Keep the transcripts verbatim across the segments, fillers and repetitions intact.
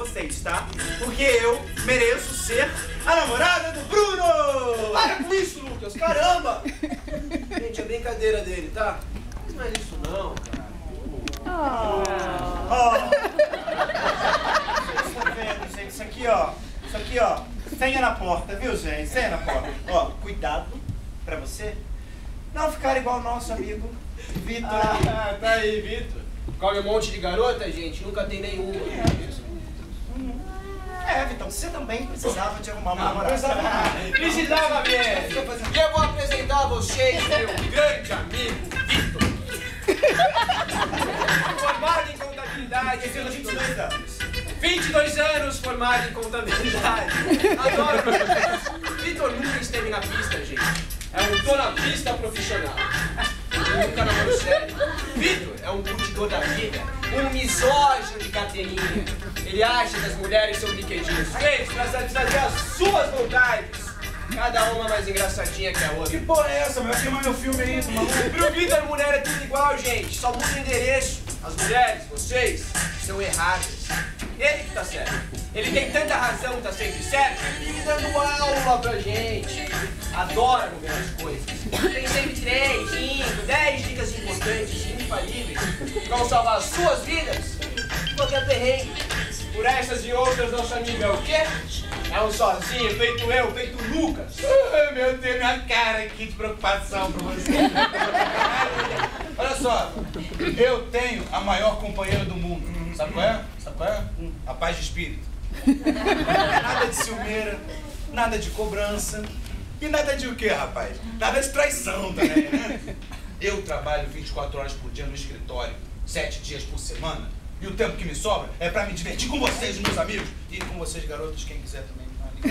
vocês, tá? Porque eu mereço ser a namorada do Bruno! Para com isso, Lucas! Caramba! Gente, é brincadeira dele, tá? Mas não é isso não, cara. Oh. Oh. Vocês estão vendo, gente? Isso aqui, ó. Isso aqui, ó. Senha na porta, viu, gente? Senha na porta. Ó, cuidado pra você não ficar igual o nosso amigo Vitor. Ah, tá aí, Vitor. Come um monte de garota, gente. Nunca tem nenhuma. É, Vitão, você também precisava de arrumar uma namorada. Precisava mesmo. E eu vou apresentar a vocês meu grande amigo, Vitor. Formado em contabilidade. Esse ano, vinte e dois anos. vinte e dois anos formado em contabilidade. Adoro. Vitor nunca esteve na pista, gente. É um tô na pista profissional. Nunca namorou sério. Vitor é um curtidor da vida, um misógino de carteirinha. Ele acha que as mulheres são brinquedinhos feitos pra satisfazer as suas vontades. Cada uma mais engraçadinha que a outra. Que porra é essa, meu? Filma meu filme aí, maluco. Pro Vitor, mulher é tudo igual, gente. Só muda o endereço. As mulheres, vocês, são erradas. Ele que tá certo. Ele tem tanta razão, tá sempre certo, que vive dando aula pra gente. Adora no as coisas. Tem sempre três, cinco, dez dicas importantes e infalíveis que vão salvar as suas vidas de qualquer perrengue. Por essas e outras, nosso amigo é o quê? É um sozinho, feito eu, feito Lucas. Oh, meu Deus, minha cara, que de preocupação pra você. Olha só, eu tenho a maior companheira do mundo. Sabe qual é? Sabe qual é? A paz de espírito. Nada de ciumeira, nada de cobrança. E nada de o quê, rapaz? Nada de traição também, né? Eu trabalho vinte e quatro horas por dia no escritório, sete dias por semana. E o tempo que me sobra é pra me divertir com vocês, meus amigos. E com vocês, garotos, quem quiser também.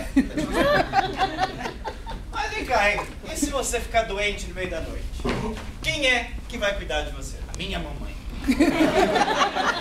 Mas vem cá, hein? E se você ficar doente no meio da noite? Quem é que vai cuidar de você? A minha mamãe.